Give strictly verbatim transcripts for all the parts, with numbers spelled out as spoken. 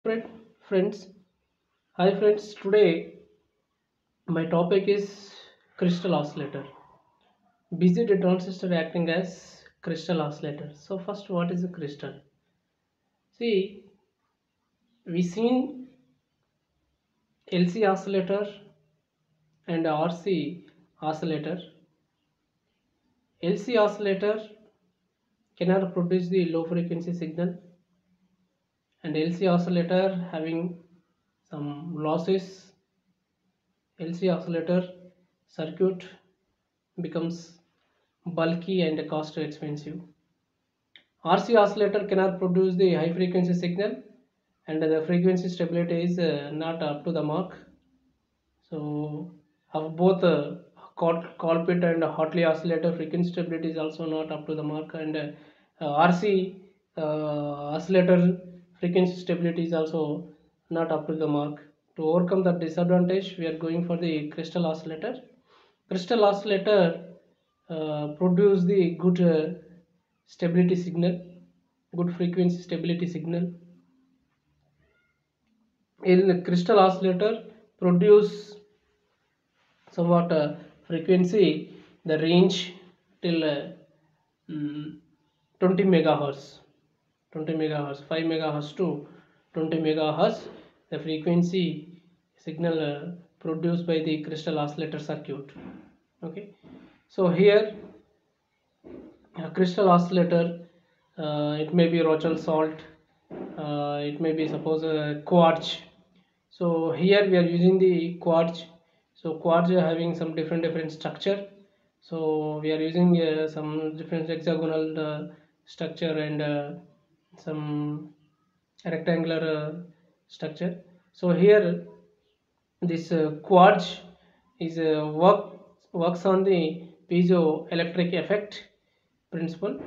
Friend, friends, hi friends. Today my topic is crystal oscillator. B Z T transistor acting as crystal oscillator. So first, what is a crystal? See, we seen L C oscillator and R C oscillator. L C oscillator cannot produce the low frequency signal, and L C oscillator having some losses. L C oscillator circuit becomes bulky and cost expensive. R C oscillator cannot produce the high frequency signal, and the frequency stability is uh, not up to the mark. So of both uh, Col- Colpit and Hartley oscillator, frequency stability is also not up to the mark, and uh, uh, R C uh, oscillator frequency stability is also not up to the mark. To overcome that disadvantage, we are going for the crystal oscillator. Crystal oscillator uh, produce the good uh, stability signal, good frequency stability signal. In crystal oscillator produce somewhat uh, frequency, the range till uh, mm, twenty megahertz, twenty megahertz, five megahertz to twenty megahertz, the frequency signal uh, produced by the crystal oscillator circuit. Okay, so here a crystal oscillator, uh, it may be Rochelle salt, uh, it may be suppose a quartz. So here we are using the quartz. So quartz are having some different different structure. So we are using uh, some different hexagonal uh, structure and uh, some rectangular uh, structure. So here this uh, quartz is uh, work works on the piezoelectric effect principle.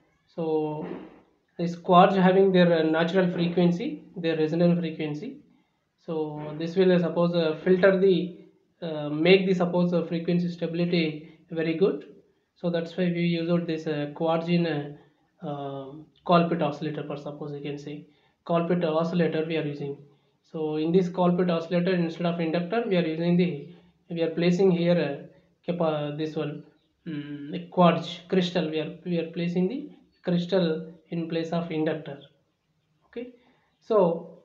So this quartz having their uh, natural frequency, their resonant frequency. So this will uh, suppose uh, filter the uh, make the suppose uh, frequency stability very good. So that's why we use out this uh, quartz in a uh, Colpit oscillator, for suppose you can say Colpit oscillator we are using. So in this Colpit oscillator, instead of inductor, we are using the we are placing here uh, capa this one um, quartz crystal. We are we are placing the crystal in place of inductor. Okay, so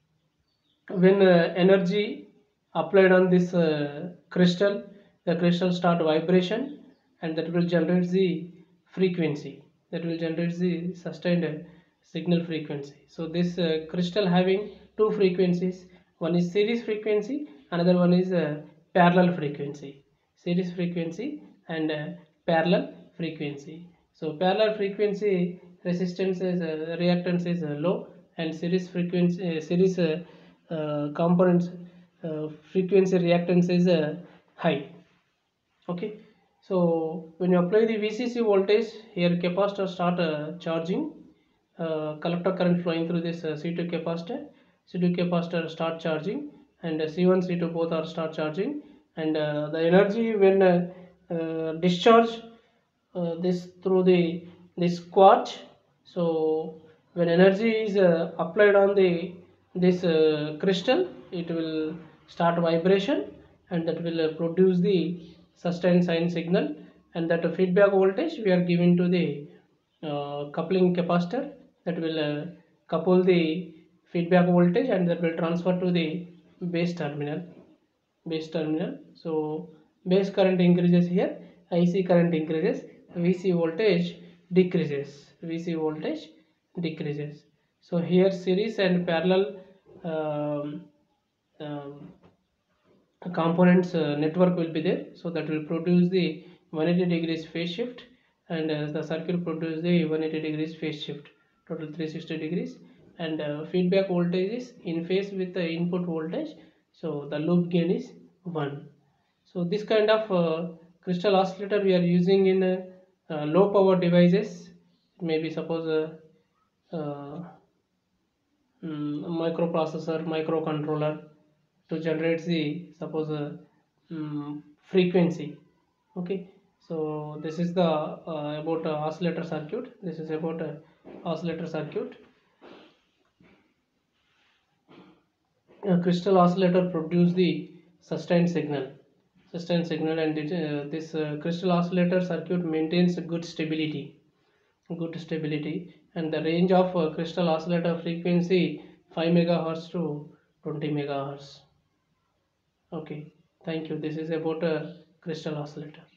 when uh, energy applied on this uh, crystal, the crystal start vibration, and that will generate the frequency, that will generate the sustained uh, signal frequency. So this uh, crystal having two frequencies, one is series frequency, another one is uh, parallel frequency. Series frequency and uh, parallel frequency. So parallel frequency resistance is uh, reactance is uh, low, and series frequency uh, series uh, uh, components uh, frequency reactance is uh, high. Okay, so when you apply the V C C voltage, here capacitor start uh, charging, uh, collector current flowing through this uh, C two capacitor, C two capacitor start charging, and uh, C one C two both are start charging, and uh, the energy when uh, uh, discharge uh, this through the this quartz. So when energy is uh, applied on the this uh, crystal, it will start vibration, and that will uh, produce the sustained sine signal, and that feedback voltage we are giving to the uh, coupling capacitor, that will uh, couple the feedback voltage, and that will transfer to the base terminal base terminal. So base current increases here, I C current increases, V C voltage decreases, V C voltage decreases. So here series and parallel um, um, components uh, network will be there, so that will produce the one hundred eighty degrees phase shift, and uh, the circuit produce the one hundred eighty degrees phase shift, total three hundred sixty degrees, and uh, feedback voltage is in phase with the input voltage, so the loop gain is one. So this kind of uh, crystal oscillator we are using in uh, uh, low power devices. Maybe suppose uh, uh, mm, microprocessor, microcontroller, to generate the suppose a mm, frequency. Okay, so this is the uh, about uh, oscillator circuit. This is about uh, oscillator circuit. A crystal oscillator produce the sustained signal sustained signal and it, uh, this uh, crystal oscillator circuit maintains a good stability good stability and the range of uh, crystal oscillator frequency five megahertz to twenty megahertz. Okay, thank you. This is about a crystal oscillator.